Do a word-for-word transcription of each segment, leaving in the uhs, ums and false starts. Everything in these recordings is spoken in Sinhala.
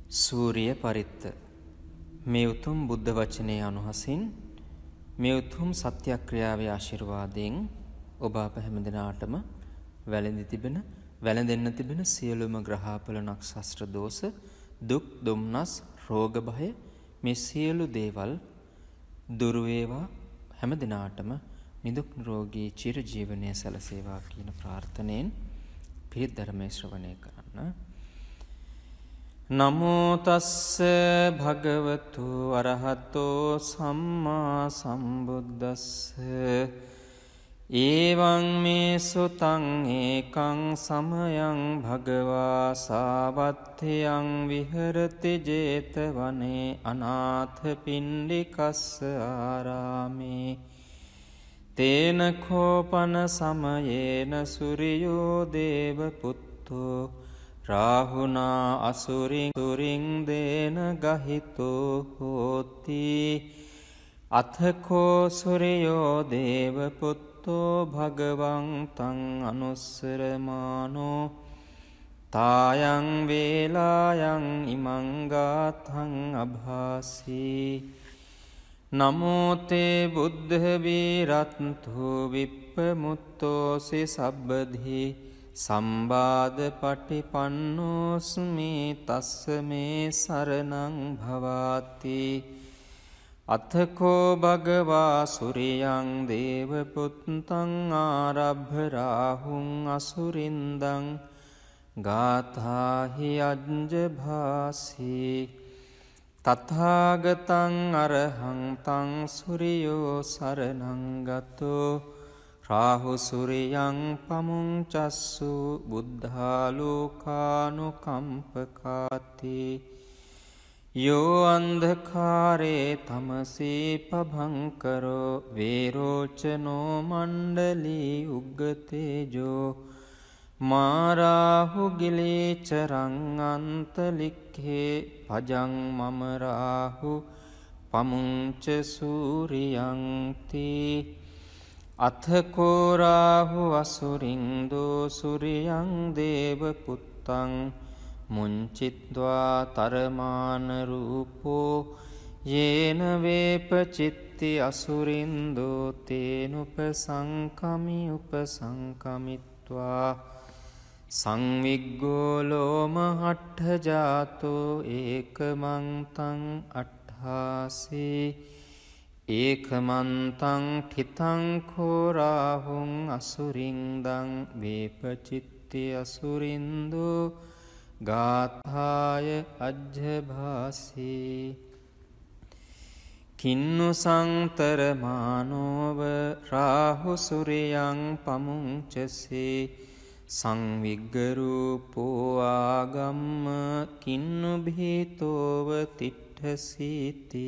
සූරිය පරිත්ත මේ උතුම් බුද්ධ වචනේ අනුහසින් මේ උතුම් සත්‍යක්‍රියාවේ ආශිර්වාදයෙන් ඔබ අප හැම දිනාටම වැළඳි තිබෙන වැළඳෙන්න තිබෙන සියලුම ග්‍රහාපල නක්ෂත්‍ර දෝෂ දුක් දුම්නස් රෝග භය මේ සියලු දේවල් දුරු වේවා හැම දිනාටම නිදුක් නිරෝගී චිර ජීවනයේ සැලසේවා කියන ප්‍රාර්ථනෙන් පිරිත් ධර්මයේ ශ්‍රවණය කරන්න. නමෝ තස්ස භගවතු අරහතෝ සම්මා සම්බුද්දස්ස එවං මේ සුතං ඒකං සමයං භගවා සාවත්ථයං විහෙරති 제තවනේ අනාථ පිණ්ඩිකස්ස ආරාමේ තේන කෝපන සමයේන සූර්යෝ දේව පුත්තෝ රාහුනා අසුරින් සුරින් දේන ගහිතෝ හෝති අතකෝ සූර්යෝ දේව පුත්තෝ භගවං තං අනුස්සරමානෝ තායං වේලායන් ඉමං ගාතං අභාසී නමෝ තේ බුද්ධ වීරත්තු විප්පමුත්තෝසි සබ්බධි සම්බාධ පටිපන්නෝස්මි තස්ස මේ සරණං භවාති අතකෝ භගවා සූර්යං දේව පුත්තං ආරභ්‍ය රාහුං අසුරින්දං ගාථාහි අජ්ජභාසී තථාගතං අරහං තං සූර්යෝ සරණං ගතෝ රාහු සූර්යං පමුංචස්සු බුද්ධාලෝකානුකම්පකාති යෝ අන්ධකාරේ තමසී පභංකරෝ වේරෝචනෝ මණ්ඩලී උග්ගතේජෝ මාරාහු ගිලේචරං අන්තලික්ඛේ පජං මම රාහු පමුංච සූරියං තී අතකෝ රාහු අසුරින්දෝ සූර්යං දේව පුත්තං මුංචිත්වා තරමාන රූපෝ යේන වේපචිත්ති අසුරින්දෝ තේනුපසංකමි උපසංකමිත්වා සංවිග්ගෝ ලෝම අට්ඨ ජාතෝ ඒකමන්තං අට්ඨාසී ඒකමන්තං ඨිතං කෝ රාහුං අසුරින්දං වේපචිත්ති අසුරින්දෝ ගාථාය අජ්ජභාසී කින්නු සංතරමානෝව රාහු සූර්යං පමුංචසේ සංවිග්ගරූපෝ ආගම්ම කින්නු භීතෝව තිට්ඨසීති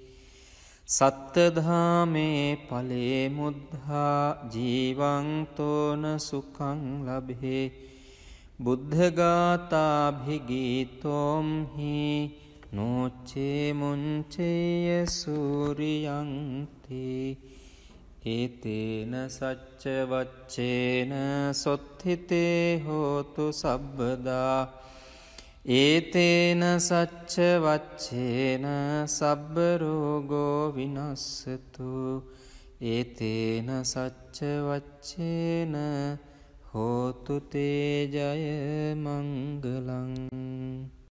සත්තධාමේ ඵලේ මුද්ධා ජීවං තෝන සුඛං ලබේ බුද්ධගාථාභිගීතෝම් හි නොච්චේ මුංචේය සූර්යං තේ ඒතේන සච්ච වච්චේන සොත්ථිතේ හෝතු සබ්බදා ඒතේන සච්ච වච්චේන සබ්බ රෝගෝ විනස්සතු ඒතේන සච්ච වච්චේන හෝතු තේ ජය මංගලං